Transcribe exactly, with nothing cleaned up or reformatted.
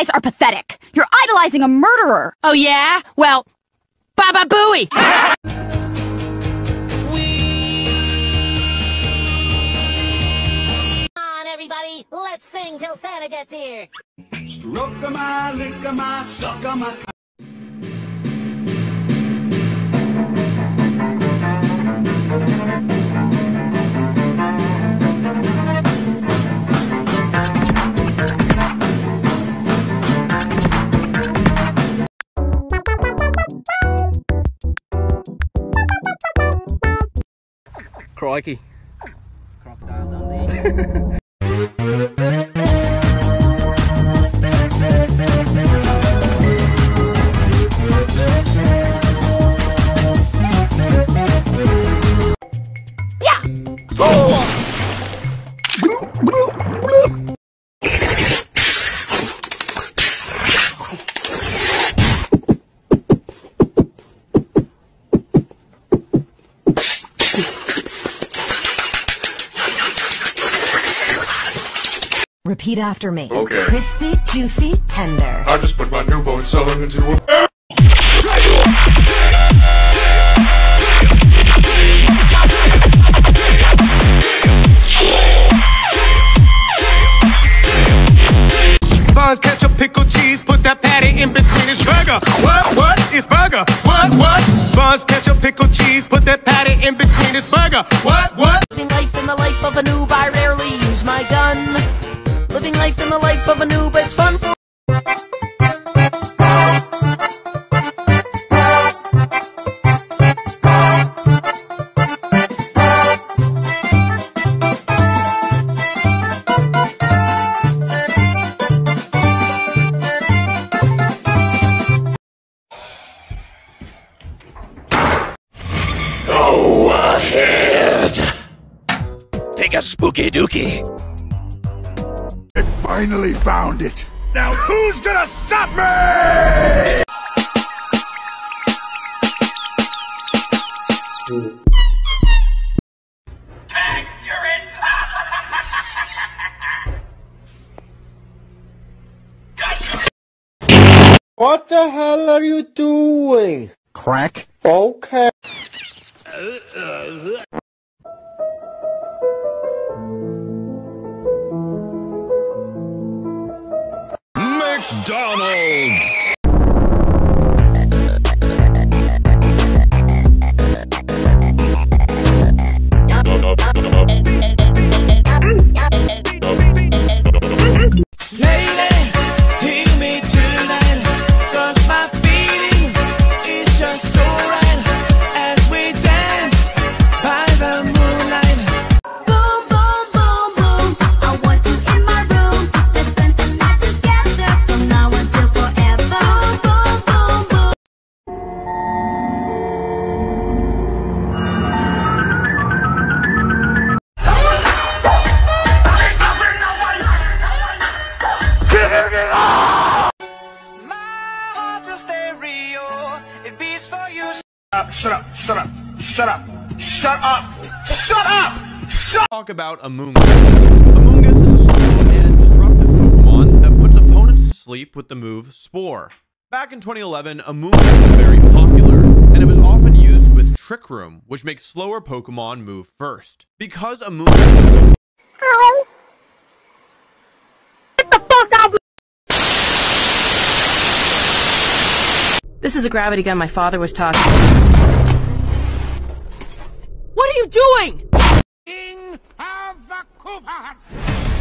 guys are pathetic. You're idolizing a murderer. Oh yeah? Well, Baba Booey! Everybody, let's sing till Santa gets here. Stroke-a-my, lick-a-my, suck-a-my. Crikey. Crocodile Dundee. Repeat after me. Okay. Crispy, juicy, tender. I just put my newborn son into a... Buns, ketchup, pickle, cheese, put that patty in between his burger. What, what, is burger? What, what? Buns, ketchup, pickle, cheese, put that patty in between his burger. What, what? Living life in the life of a noob, I rarely use my gun. Living life in the life of a noob, it's fun for... Go ahead. Take a spooky dookie. I finally found it. Now who's gonna stop me? Tag, you're in. What the hell are you doing? Crack. Okay. McDonald's. Shut up, shut up, shut up, shut up, shut up, shut up! Talk about Amoonguss. Amoonguss is a slow and disruptive Pokemon that puts opponents to sleep with the move Spore. Back in twenty eleven, Amoonguss was very popular, and it was often used with Trick Room, which makes slower Pokemon move first. Because Amoonguss is so... Ow! Get the fuck out! This is a gravity gun my father was talking. What are you doing? King of the Koopas!